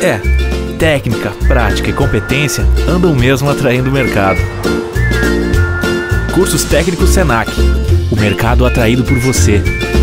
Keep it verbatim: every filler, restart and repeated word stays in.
É, técnica, prática e competência andam mesmo atraindo o mercado. Cursos Técnicos Senac. O mercado atraído por você.